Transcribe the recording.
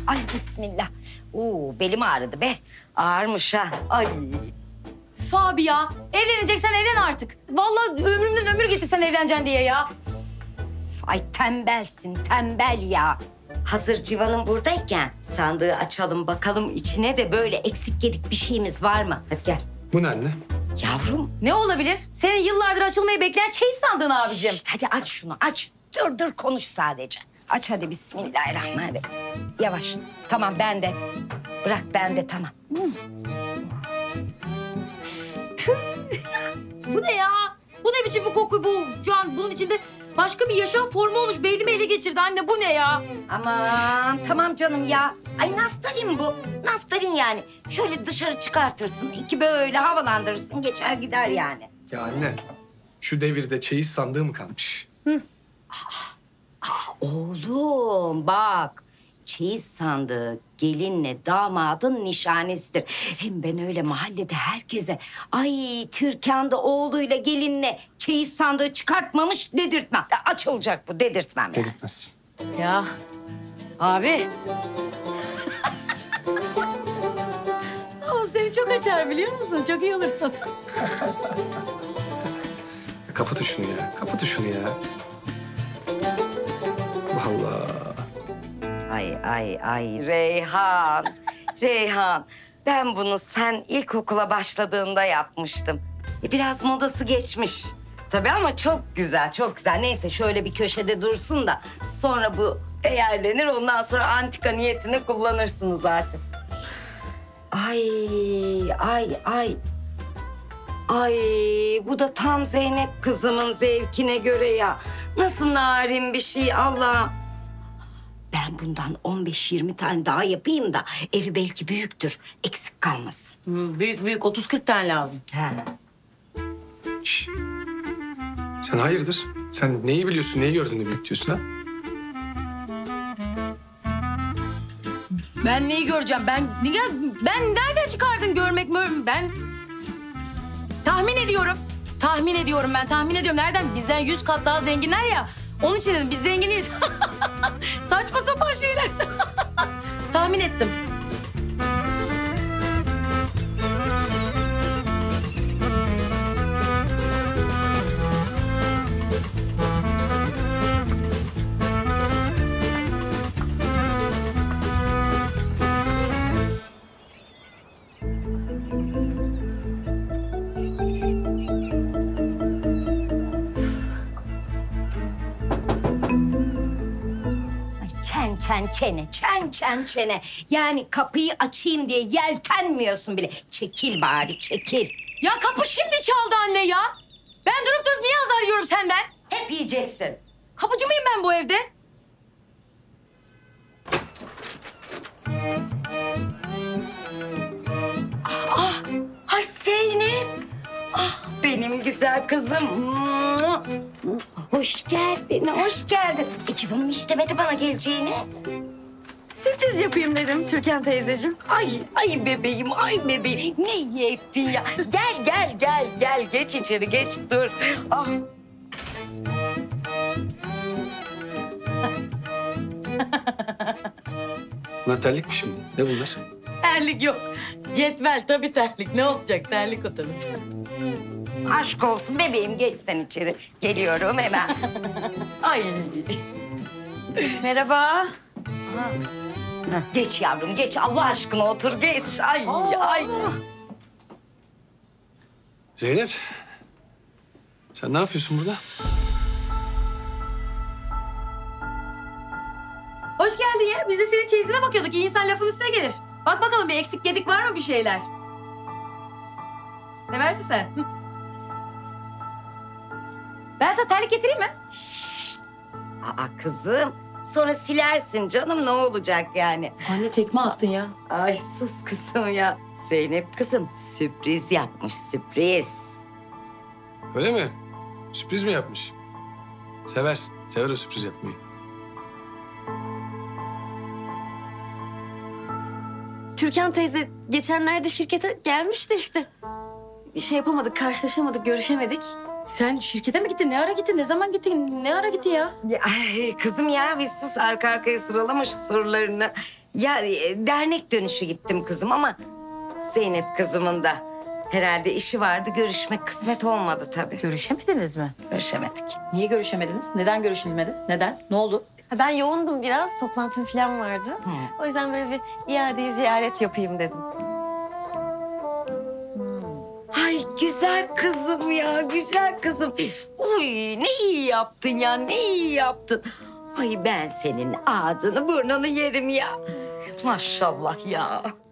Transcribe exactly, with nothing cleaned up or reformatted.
Ay bismillah. Oo, belim ağrıdı be. Ağırmış ha. Ay. Fabi ya, evleneceksen evlen artık. Vallahi ömrümden ömür gitti sen evleneceksin diye ya. Ay tembelsin, tembel ya. Hazır Civan'ın buradayken sandığı açalım bakalım içine de böyle eksik gedik bir şeyimiz var mı? Hadi gel. Bu ne anne? Yavrum. Ne olabilir? Senin yıllardır açılmayı bekleyen çeyiz sandığın abicim. Şişt, hadi aç şunu aç. Dur dur konuş sadece. Aç hadi bismillahirrahmanirrahim. Yavaş. Tamam ben de. Bırak ben de tamam. Bu ne ya? Bu ne biçim bir koku bu? Şu an bunun içinde başka bir yaşam formu olmuş. Beynimi ele geçirdi anne. Bu ne ya? Aman tamam canım ya. Ay naftalin bu. Naftalin yani. Şöyle dışarı çıkartırsın. iki böyle havalandırırsın. Geçer gider yani. Ya anne, şu devirde çeyiz sandığı mı kalmış? Oğlum bak. Çeyiz sandığı gelinle damadın nişanesidir. Hem ben öyle mahallede herkese ay Türkan da oğluyla gelinle çeyiz sandığı çıkartmamış dedirtmem. Açılacak bu dedirtmem yani. Dedirtmez. Ya abi. O seni çok açar biliyor musun? Çok iyi olursun. Kapatın şunu ya, kapatın şunu ya. Vallahi. Ay ay ay Reyhan, Reyhan. Ben bunu sen ilkokula başladığında yapmıştım. E, biraz modası geçmiş. Tabii ama çok güzel, çok güzel. Neyse şöyle bir köşede dursun da sonra bu değerlenir. Ondan sonra antika niyetine kullanırsınız artık. Ay, ay, ay. Ay bu da tam Zeynep kızımın zevkine göre ya. Nasıl narin bir şey Allah'ım. Ben bundan on beş yirmi tane daha yapayım da evi belki büyüktür. Eksik kalmasın. Hmm, büyük büyük otuz kırk tane lazım. He. Şş. Sen hayırdır? Sen neyi biliyorsun, neyi gördün de büyük diyorsun ha? Ben neyi göreceğim? Ben ya, ben nereden çıkardın görmek mi? Ben tahmin ediyorum. Tahmin ediyorum ben. Tahmin ediyorum. Nereden? Bizden yüz kat daha zenginler ya. Onun için dedim biz zenginiz. Saçma sapan şeyler. Tahmin ettim. Çen çen çene, çen çen çene. Yani kapıyı açayım diye yeltenmiyorsun bile. Çekil bari, çekil. Ya kapı şimdi çaldı anne ya. Ben durup durup niye azar yiyorum senden? Hep yiyeceksin. Kapıcı mıyım ben bu evde? Ah, ay Zeynep. Ah benim güzel kızım. Hoş geldin, hoş geldin. E Civan'ım hiç demedi bana geleceğini. Sürpriz yapayım dedim Türkan teyzeciğim. Ay, ay bebeğim, ay bebeğim. Ne iyi ettin ya. Gel, gel, gel, gel. Geç içeri, geç. Dur. Ah. Bunlar terlik mi şimdi? Ne bunlar? Terlik yok. Cetvel tabii terlik. Ne olacak? Terlik o tabii. Aşk olsun bebeğim. Geç sen içeri. Geliyorum hemen. Ay. Merhaba. Heh, geç yavrum, geç. Allah aşkına otur, geç. Ay, ay. Zeynep. Sen ne yapıyorsun burada? Hoş geldin ya. Biz de senin çeyizine bakıyorduk. İyi insan lafın üstüne gelir. Bak bakalım bir eksik gedik var mı bir şeyler? Ne versin sen? Hı. Ben sana terlik getireyim mi? Aa kızım. Sonra silersin canım. Ne olacak yani? Anne tekme attın ya. Ay sus kızım ya. Zeynep kızım sürpriz yapmış, sürpriz. Öyle mi? Sürpriz mi yapmış? Sever. Sever o sürpriz yapmayı. Türkan teyze geçenlerde şirkete gelmişti işte. Şey yapamadık, karşılaşamadık, görüşemedik. Sen şirkete mi gittin? Ne ara gittin? Ne zaman gittin? Ne ara gittin ya? Ya, ay, kızım ya bir sus, arka arkaya sıralama şu sorularını. Ya e, dernek dönüşü gittim kızım ama Zeynep kızımın da herhalde işi vardı. Görüşmek kısmet olmadı tabii. Görüşemediniz mi? Görüşemedik. Niye görüşemediniz? Neden görüşülmedi? Neden? Ne oldu? Ben yoğundum biraz. Toplantım falan vardı. O yüzden böyle bir iadeyi ziyaret yapayım dedim. Ay güzel kızım ya, güzel kızım. Uy ne iyi yaptın ya, ne iyi yaptın. Ay ben senin ağzını burnunu yerim ya. Maşallah ya.